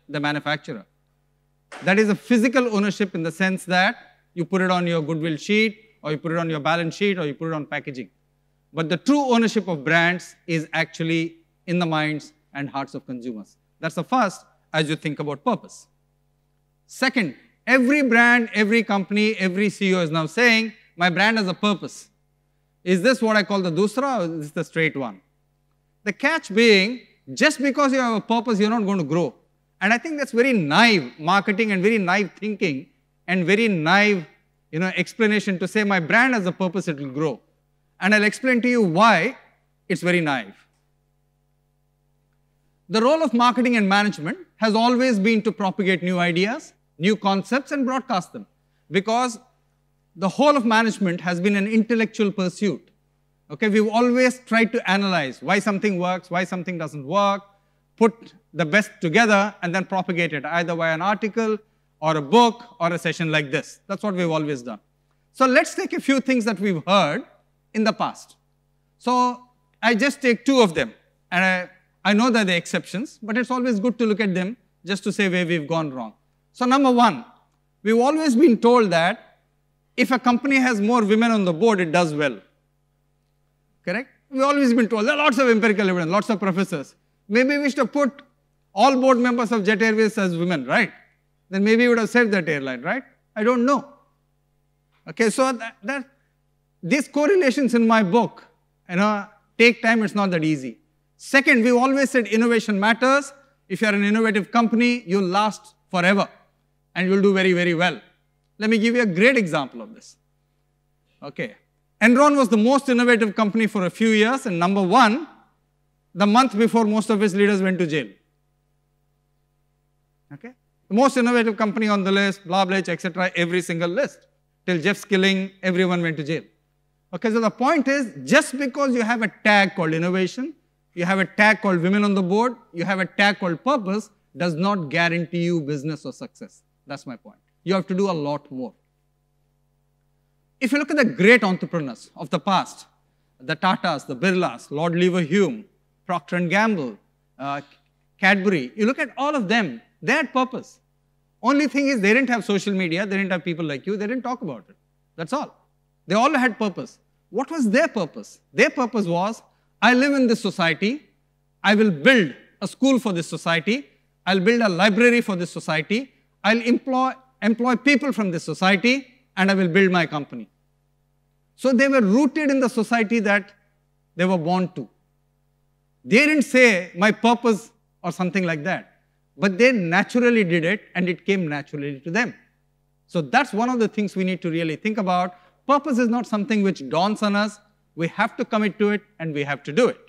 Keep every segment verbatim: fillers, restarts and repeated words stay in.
the manufacturer. That is a physical ownership in the sense that you put it on your goodwill sheet, or you put it on your balance sheet, or you put it on packaging. But the true ownership of brands is actually in the minds and hearts of consumers. That's the first as you think about purpose. Second, every brand, every company, every C E O is now saying, my brand has a purpose. Is this what I call the dusra, or is this the straight one? The catch being, just because you have a purpose, you're not going to grow. And I think that's very naive marketing and very naive thinking and very naive you know, explanation to say my brand has a purpose, it will grow. And I'll explain to you why it's very naive. The role of marketing and management has always been to propagate new ideas, new concepts, and broadcast them. Because the whole of management has been an intellectual pursuit. Okay, we've always tried to analyze why something works, why something doesn't work, put the best together, and then propagate it, either via an article, or a book, or a session like this. That's what we've always done. So let's take a few things that we've heard in the past. So I just take two of them, and I, I know they're the exceptions, but it's always good to look at them just to say where we've gone wrong. So number one, we've always been told that if a company has more women on the board, it does well. Correct? We've always been told, there are lots of empirical evidence, lots of professors. Maybe we should have put all board members of Jet Airways as women, right? Then maybe we would have saved that airline, right? I don't know. Okay, so that, that these correlations in my book, you know, take time, it's not that easy. Second, we've always said innovation matters. If you're an innovative company, you'll last forever and you'll do very, very well. Let me give you a great example of this. Okay, Enron was the most innovative company for a few years, and number one, the month before most of its leaders went to jail. Okay, the most innovative company on the list, blah, blah, et cetera, every single list. Till Jeff Skilling, everyone went to jail. Okay, so the point is, just because you have a tag called innovation, you have a tag called women on the board, you have a tag called purpose, does not guarantee you business or success. That's my point. You have to do a lot more. If you look at the great entrepreneurs of the past, the Tatas, the Birlas, Lord Leverhulme, Procter and Gamble, uh, Cadbury, you look at all of them, they had purpose. Only thing is they didn't have social media, they didn't have people like you, they didn't talk about it. That's all. They all had purpose. What was their purpose? Their purpose was, I live in this society, I will build a school for this society, I'll build a library for this society, I'll employ, employ people from this society, and I will build my company. So they were rooted in the society that they were born to. They didn't say, my purpose or something like that, but they naturally did it, and it came naturally to them. So that's one of the things we need to really think about. Purpose is not something which dawns on us. We have to commit to it, and we have to do it.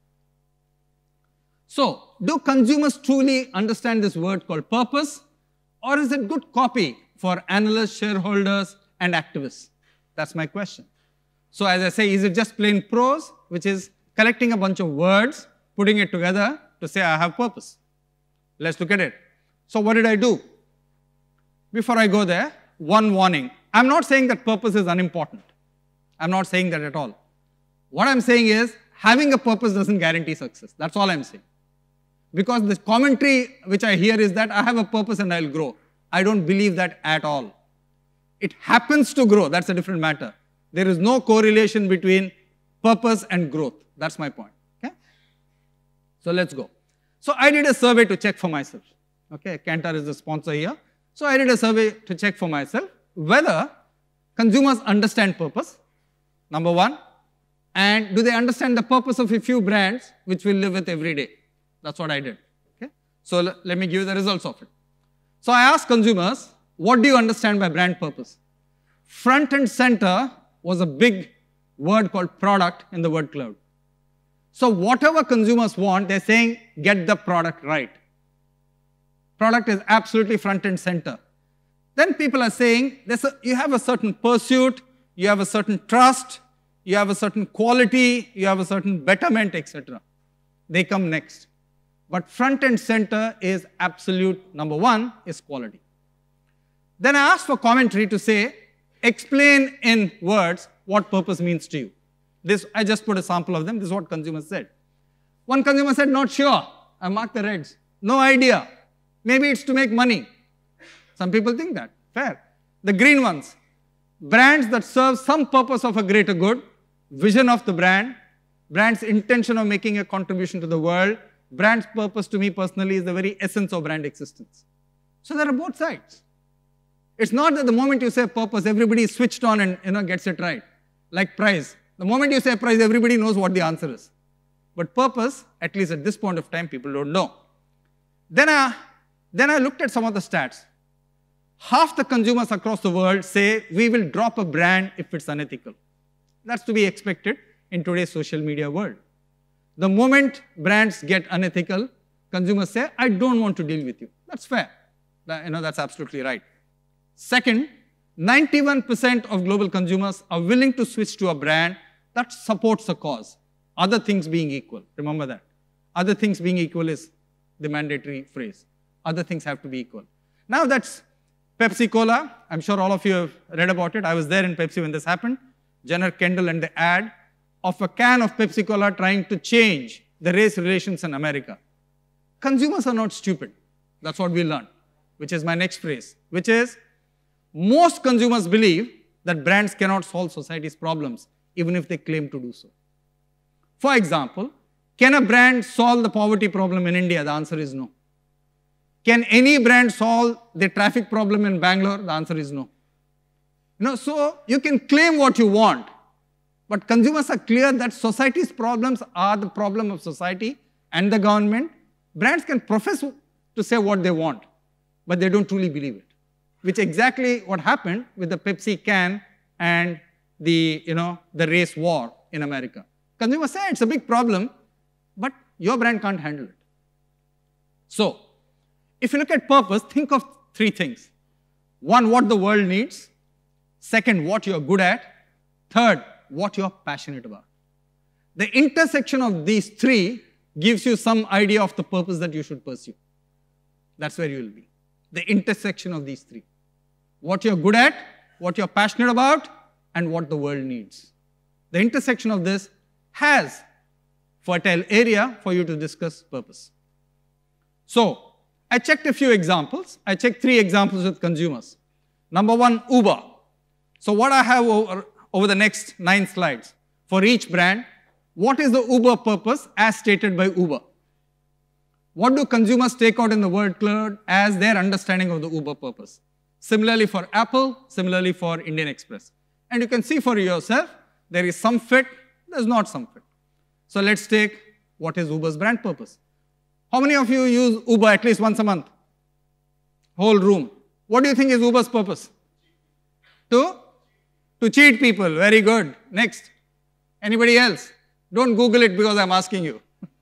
So, do consumers truly understand this word called purpose, or is it good copy for analysts, shareholders, and activists? That's my question. So, as I say, is it just plain prose, which is collecting a bunch of words, putting it together to say, I have purpose? Let's look at it. So, what did I do? Before I go there, one warning. I'm not saying that purpose is unimportant. I'm not saying that at all. What I'm saying is, having a purpose doesn't guarantee success. That's all I'm saying. Because the commentary which I hear is that I have a purpose and I'll grow. I don't believe that at all. It happens to grow. That's a different matter. There is no correlation between purpose and growth. That's my point. Okay? So let's go. So I did a survey to check for myself. Okay, Kantar is the sponsor here. So I did a survey to check for myself whether consumers understand purpose, number one, and do they understand the purpose of a few brands which we live with every day. That's what I did. Okay? So let me give you the results of it. So I asked consumers, what do you understand by brand purpose? Front and center was a big word called product in the word cloud. So whatever consumers want, they're saying, get the product right. Product is absolutely front and center. Then people are saying, there's a, you have a certain pursuit, you have a certain trust, you have a certain quality, you have a certain betterment, et cetera. They come next. But front and center is absolute, number one, is quality. Then I asked for commentary to say, explain in words what purpose means to you. This, I just put a sample of them. This is what consumers said. One consumer said, not sure. I marked the reds. No idea. Maybe it's to make money. Some people think that. Fair. The green ones, brands that serve some purpose of a greater good, vision of the brand, brand's intention of making a contribution to the world. Brand's purpose to me personally is the very essence of brand existence. So there are both sides. It's not that the moment you say purpose, everybody is switched on and you know gets it right. Like price. The moment you say price, everybody knows what the answer is. But purpose, at least at this point of time, people don't know. Then I, then I looked at some of the stats. Half the consumers across the world say we will drop a brand if it's unethical. That's to be expected in today's social media world. The moment brands get unethical, consumers say, I don't want to deal with you. That's fair. That, you know, that's absolutely right. Second, ninety-one percent of global consumers are willing to switch to a brand that supports a cause. Other things being equal. Remember that. Other things being equal is the mandatory phrase. Other things have to be equal. Now that's Pepsi Cola. I'm sure all of you have read about it. I was there in Pepsi when this happened. Jenner Kendall and the ad of a can of Pepsi Cola trying to change the race relations in America. Consumers are not stupid. That's what we learned, which is my next phrase, which is most consumers believe that brands cannot solve society's problems, even if they claim to do so. For example, can a brand solve the poverty problem in India? The answer is no. Can any brand solve the traffic problem in Bangalore? The answer is no. You know, so you can claim what you want, but consumers are clear that society's problems are the problem of society and the government. Brands can profess to say what they want, but they don't truly believe it, which is exactly what happened with the Pepsi can and the, you know, the race war in America. Consumers say it's a big problem, but your brand can't handle it. So, if you look at purpose, think of three things. One, what the world needs. Second, what you're good at. Third, what you're passionate about. The intersection of these three gives you some idea of the purpose that you should pursue. That's where you will be. The intersection of these three. What you're good at, what you're passionate about, and what the world needs. The intersection of this has fertile area for you to discuss purpose. So, I checked a few examples. I checked three examples with consumers. Number one, Uber. So what I have over, over the next nine slides, for each brand, what is the Uber purpose as stated by Uber? What do consumers take out in the word cloud as their understanding of the Uber purpose? Similarly for Apple, similarly for Indian Express. And you can see for yourself, there is some fit, there's not some fit. So let's take what is Uber's brand purpose. How many of you use Uber at least once a month? Whole room. What do you think is Uber's purpose? To? To cheat people. Very good. Next. Anybody else? Don't Google it because I'm asking you.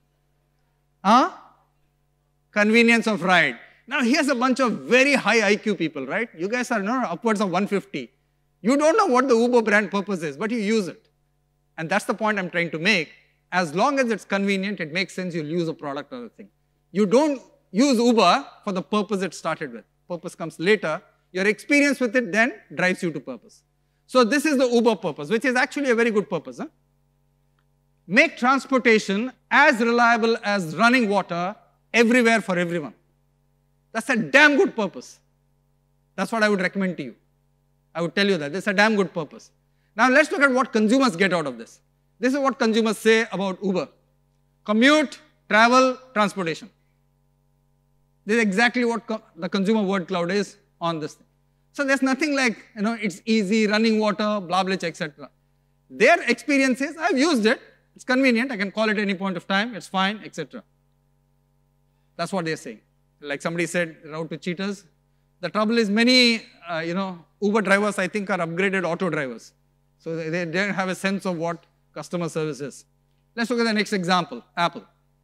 Huh? Convenience of ride. Now here's a bunch of very high I Q people, right? You guys are no, upwards of one fifty. You don't know what the Uber brand purpose is, but you use it. And that's the point I'm trying to make. As long as it's convenient, it makes sense you'll use a product or a thing. You don't use Uber for the purpose it started with. Purpose comes later. Your experience with it then drives you to purpose. So this is the Uber purpose, which is actually a very good purpose. Huh? Make transportation as reliable as running water everywhere for everyone. That's a damn good purpose. That's what I would recommend to you. I would tell you that. This is a damn good purpose. Now let's look at what consumers get out of this. This is what consumers say about Uber. Commute, travel, transportation. This is exactly what co the consumer word cloud is on this thing. So there's nothing like, you know, it's easy, running water, blah, blah, et cetera. Their experience is, I've used it, it's convenient, I can call it any point of time, it's fine, et cetera. That's what they're saying. Like somebody said, route to cheaters. The trouble is many, uh, you know, Uber drivers, I think, are upgraded auto drivers. So they, they don't have a sense of what customer service is. Let's look at the next example, Apple.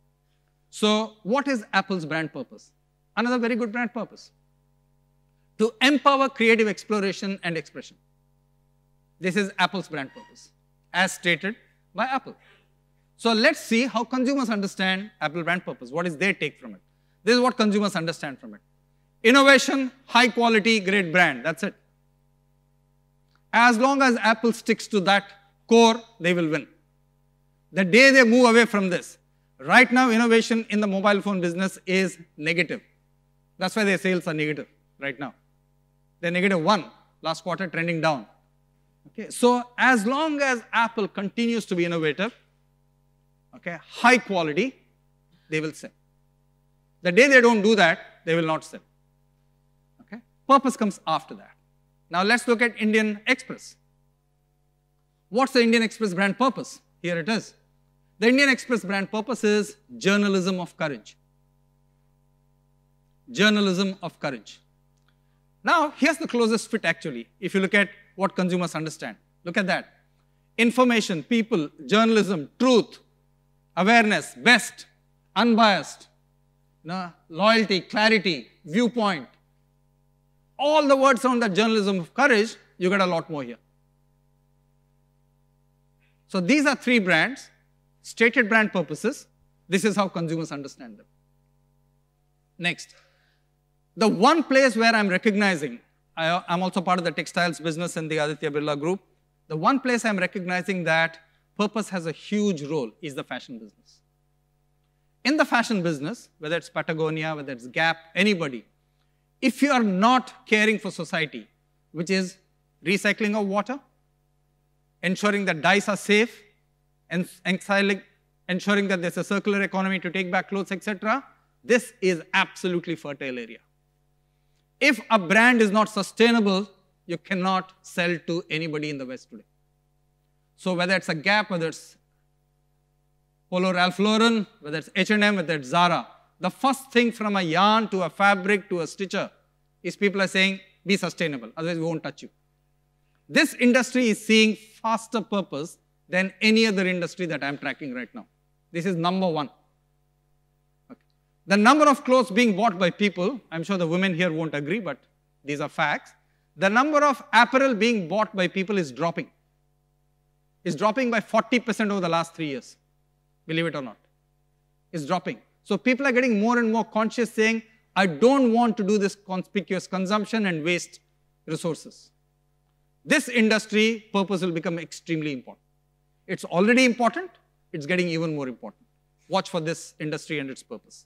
So what is Apple's brand purpose? Another very good brand purpose. To empower creative exploration and expression. This is Apple's brand purpose, as stated by Apple. So let's see how consumers understand Apple brand purpose. What is their take from it? This is what consumers understand from it. Innovation, high quality, great brand. That's it. As long as Apple sticks to that core, they will win. The day they move away from this, right now innovation in the mobile phone business is negative. That's why their sales are negative right now. They're negative one, last quarter trending down. Okay, so as long as Apple continues to be innovative, okay, high quality, they will sell. The day they don't do that, they will not sell. Okay, purpose comes after that. Now let's look at Indian Express. What's the Indian Express brand purpose? Here it is. The Indian Express brand purpose is journalism of courage. Journalism of courage. Now, here's the closest fit actually, if you look at what consumers understand. Look at that. Information, people, journalism, truth, awareness, best, unbiased, no, loyalty, clarity, viewpoint. All the words on that journalism of courage, you get a lot more here. So these are three brands, stated brand purposes. This is how consumers understand them. Next. The one place where I'm recognizing, I, I'm also part of the textiles business in the Aditya Birla group. The one place I'm recognizing that purpose has a huge role is the fashion business. In the fashion business, whether it's Patagonia, whether it's Gap, anybody, if you are not caring for society, which is recycling of water, ensuring that dyes are safe, and ensuring that there's a circular economy to take back clothes, et cetera, this is absolutely fertile area. If a brand is not sustainable, you cannot sell to anybody in the West today. So whether it's a Gap, whether it's Polo Ralph Lauren, whether it's H and M, whether it's Zara, the first thing from a yarn to a fabric to a stitcher is people are saying, be sustainable, otherwise we won't touch you. This industry is seeing faster purpose than any other industry that I'm tracking right now. This is number one. Okay. The number of clothes being bought by people, I'm sure the women here won't agree, but these are facts. The number of apparel being bought by people is dropping. It's dropping by forty percent over the last three years. Believe it or not. It's dropping. So people are getting more and more conscious saying, I don't want to do this conspicuous consumption and waste resources. This industry purpose will become extremely important. It's already important, it's getting even more important. Watch for this industry and its purpose.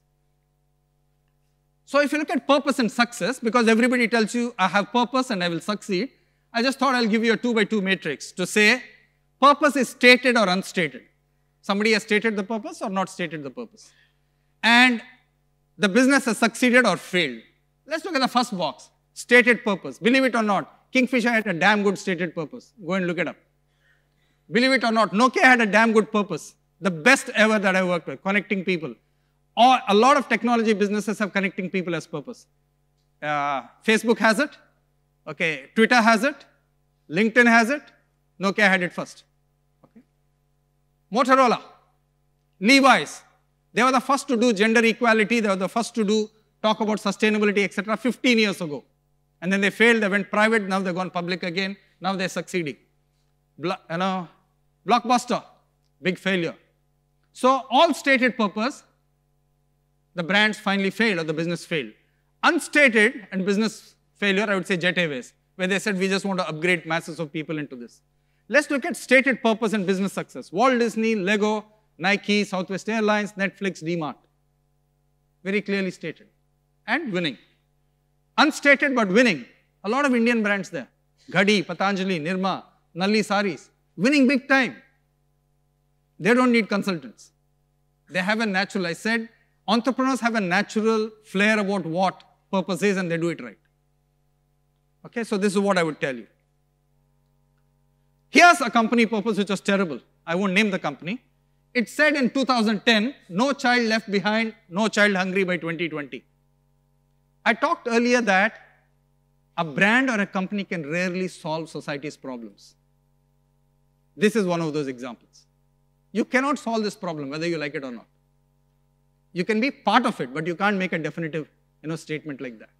So if you look at purpose and success, because everybody tells you, I have purpose and I will succeed, I just thought I'll give you a two by two matrix to say, purpose is stated or unstated. Somebody has stated the purpose or not stated the purpose. And the business has succeeded or failed. Let's look at the first box, stated purpose. Believe it or not, Kingfisher had a damn good stated purpose. Go and look it up. Believe it or not, Nokia had a damn good purpose. The best ever that I worked with, connecting people. Or a lot of technology businesses have connecting people as purpose. Uh, Facebook has it. Okay, Twitter has it. LinkedIn has it. Nokia had it first. Okay. Motorola, Levi's, they were the first to do gender equality. They were the first to do talk about sustainability, et cetera, fifteen years ago. And then they failed. They went private. Now they've gone public again. Now they're succeeding. Blo you know, Blockbuster, big failure. So all stated purpose, the brands finally failed or the business failed. Unstated and business failure, I would say Jet Airways, where they said we just want to upgrade masses of people into this. Let's look at stated purpose and business success. Walt Disney, Lego, Nike, Southwest Airlines, Netflix, D-Mart. Very clearly stated. And winning. Unstated but winning. A lot of Indian brands there. Ghadi, Patanjali, Nirma, Nalli Saris. Winning big time. They don't need consultants. They have a natural, I said, entrepreneurs have a natural flair about what purpose is and they do it right. Okay, so this is what I would tell you. Here's a company purpose which was terrible. I won't name the company. It said in two thousand ten, no child left behind, no child hungry by twenty twenty. I talked earlier that a brand or a company can rarely solve society's problems. This is one of those examples. You cannot solve this problem whether you like it or not. You can be part of it, but you can't make a definitive you know, statement like that.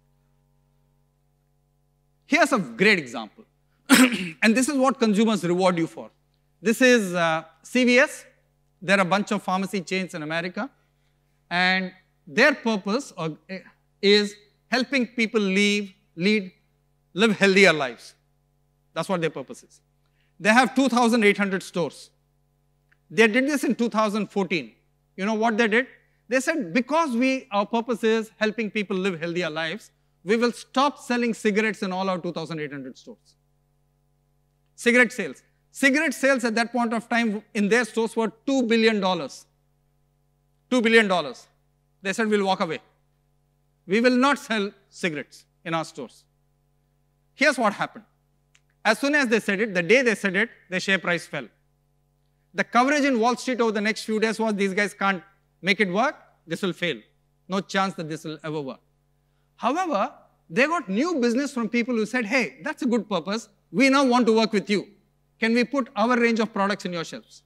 Here's a great example. And this is what consumers reward you for. This is uh, C V S. There are a bunch of pharmacy chains in America. And their purpose or, uh, is helping people live, lead, live healthier lives. That's what their purpose is. They have two thousand eight hundred stores. They did this in two thousand fourteen. You know what they did? They said, because we, our purpose is helping people live healthier lives, we will stop selling cigarettes in all our two thousand eight hundred stores. Cigarette sales. Cigarette sales at that point of time in their stores were two billion dollars. two billion dollars. They said, we'll walk away. We will not sell cigarettes in our stores. Here's what happened. As soon as they said it, the day they said it, their share price fell. The coverage in Wall Street over the next few days was, these guys can't make it work, this will fail. No chance that this will ever work. However, they got new business from people who said, hey, that's a good purpose. We now want to work with you. Can we put our range of products in your shelves?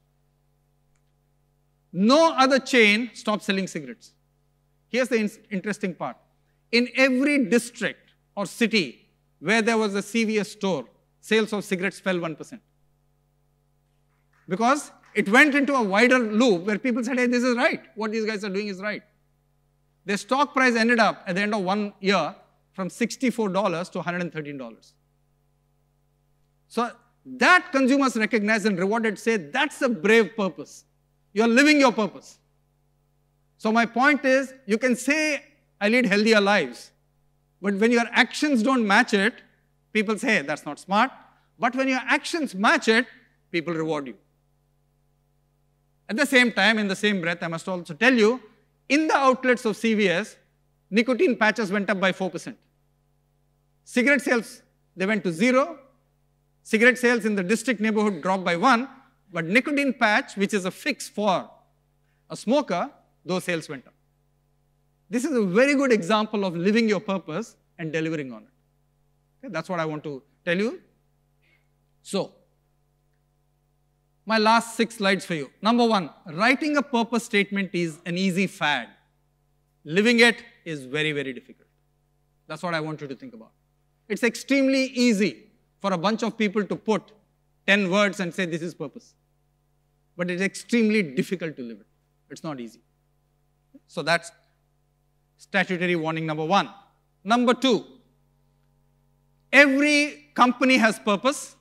No other chain stopped selling cigarettes. Here's the in interesting part. In every district or city where there was a C V S store, sales of cigarettes fell one percent. Because it went into a wider loop where people said, hey, this is right. What these guys are doing is right. Their stock price ended up at the end of one year from sixty-four dollars to one hundred thirteen dollars. So that consumers recognized and rewarded, say, that's a brave purpose. You're living your purpose. So my point is, you can say, I lead healthier lives. But when your actions don't match it, people say, hey, that's not smart. But when your actions match it, people reward you. At the same time, in the same breath, I must also tell you, in the outlets of C V S, nicotine patches went up by four percent. Cigarette sales, they went to zero. Cigarette sales in the district neighborhood dropped by one. But nicotine patch, which is a fix for a smoker, those sales went up. This is a very good example of living your purpose and delivering on it. Okay, that's what I want to tell you. So, my last six slides for you. Number one, writing a purpose statement is an easy fad. Living it is very, very difficult. That's what I want you to think about. It's extremely easy for a bunch of people to put ten words and say this is purpose. But it's extremely difficult to live it. It's not easy. So that's statutory warning number one. Number two, every company has purpose.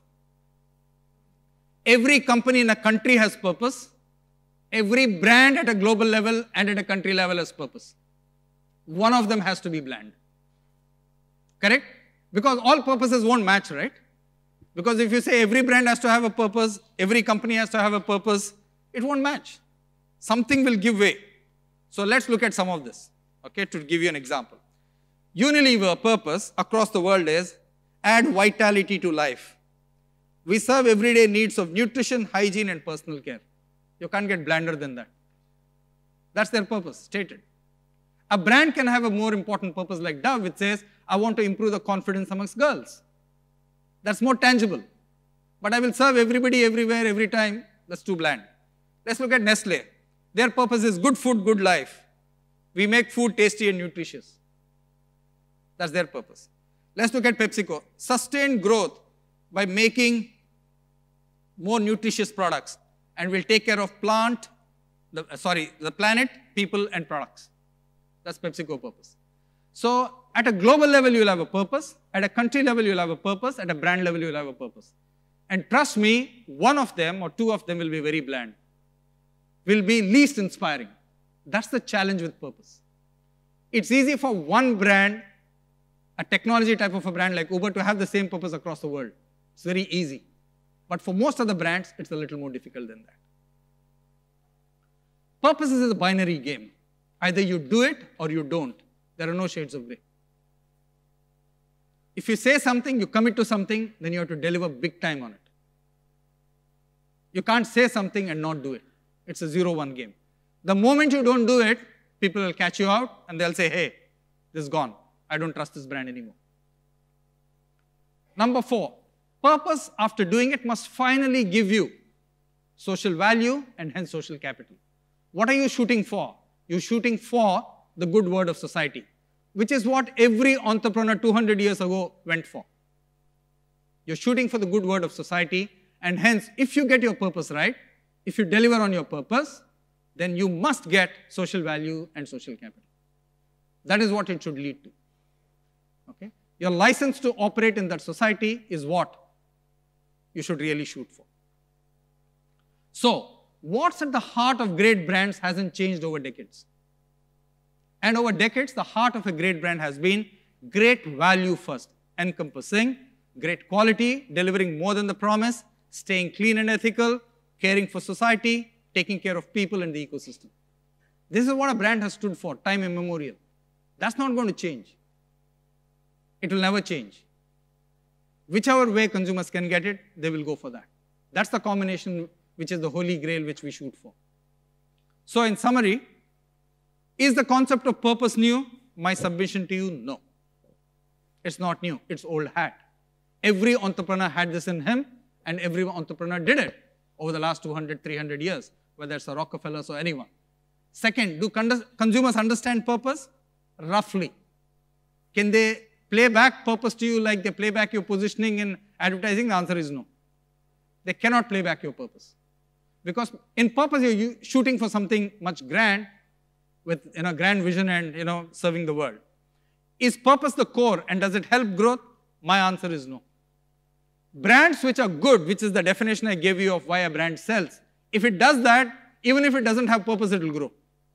Every company in a country has purpose. Every brand at a global level and at a country level has purpose. One of them has to be bland. Correct? Because all purposes won't match, right? Because if you say every brand has to have a purpose, every company has to have a purpose, it won't match. Something will give way. So let's look at some of this, okay, to give you an example. Unilever purpose across the world is add vitality to life. We serve everyday needs of nutrition, hygiene, and personal care. You can't get blander than that. That's their purpose, stated. A brand can have a more important purpose like Dove, which says, I want to improve the confidence amongst girls. That's more tangible. But I will serve everybody, everywhere, every time. That's too bland. Let's look at Nestle. Their purpose is good food, good life. We make food tasty and nutritious. That's their purpose. Let's look at PepsiCo. Sustained growth by making more nutritious products. And we'll take care of plant, the, uh, sorry, the planet, people, and products. That's PepsiCo purpose. So at a global level, you'll have a purpose. At a country level, you'll have a purpose. At a brand level, you'll have a purpose. And trust me, one of them or two of them will be very bland. Will be least inspiring. That's the challenge with purpose. It's easy for one brand, a technology type of a brand like Uber, to have the same purpose across the world. It's very easy. But for most of the brands, it's a little more difficult than that. Purpose is a binary game. Either you do it or you don't. There are no shades of gray. If you say something, you commit to something, then you have to deliver big time on it. You can't say something and not do it. It's a zero one game. The moment you don't do it, people will catch you out and they'll say, hey, this is gone. I don't trust this brand anymore. Number four, purpose after doing it must finally give you social value and hence social capital. What are you shooting for? You're shooting for the good word of society, which is what every entrepreneur two hundred years ago went for. You're shooting for the good word of society, and hence, if you get your purpose right, if you deliver on your purpose, then you must get social value and social capital. That is what it should lead to. Okay? Your license to operate in that society is what you should really shoot for. So, what's at the heart of great brands hasn't changed over decades. And over decades, the heart of a great brand has been great value first, encompassing great quality, delivering more than the promise, staying clean and ethical, caring for society, taking care of people and the ecosystem. This is what a brand has stood for, time immemorial. That's not going to change. It will never change. Whichever way consumers can get it, they will go for that. That's the combination which is the holy grail which we shoot for. So in summary, is the concept of purpose new? My submission to you, no. It's not new, it's old hat. Every entrepreneur had this in him, and every entrepreneur did it over the last two hundred, three hundred years, whether it's a Rockefeller or anyone. Second, do consumers understand purpose? Roughly. Can they play back purpose to you like they play back your positioning in advertising? The answer is no. They cannot play back your purpose. Because in purpose, you're shooting for something much grand with you know, grand vision and you know, serving the world. Is purpose the core and does it help growth? My answer is no. Brands which are good, which is the definition I gave you of why a brand sells, if it does that, even if it doesn't have purpose, it will grow.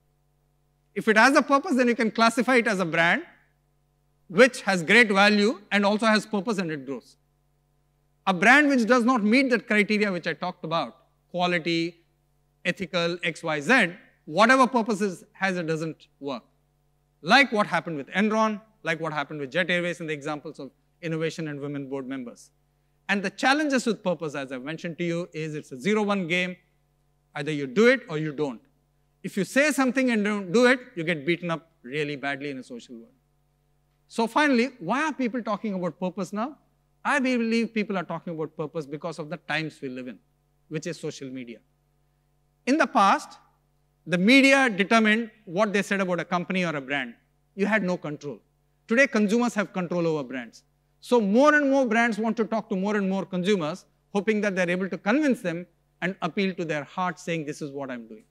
If it has a purpose, then you can classify it as a brand which has great value and also has purpose and it grows. A brand which does not meet that criteria which I talked about, quality, ethical, X, Y, Z, whatever purpose it has, it doesn't work. Like what happened with Enron, like what happened with Jet Airways in the examples of innovation and women board members. And the challenges with purpose, as I've mentioned to you, is it's a zero one game. Either you do it or you don't. If you say something and don't do it, you get beaten up really badly in a social world. So finally, why are people talking about purpose now? I believe people are talking about purpose because of the times we live in, which is social media. In the past, the media determined what they said about a company or a brand. You had no control. Today, consumers have control over brands. So more and more brands want to talk to more and more consumers, hoping that they're able to convince them and appeal to their heart, saying, this is what I'm doing.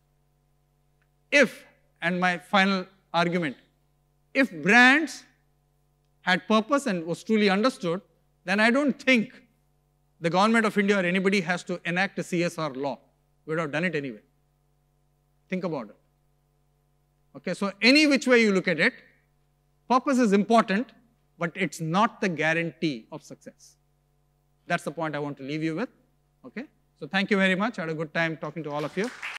If, and my final argument, if brands had purpose and was truly understood, then I don't think the government of India or anybody has to enact a C S R law. We would have done it anyway. Think about it. Okay, so any which way you look at it, purpose is important, but it's not the guarantee of success. That's the point I want to leave you with. Okay, so thank you very much. I had a good time talking to all of you.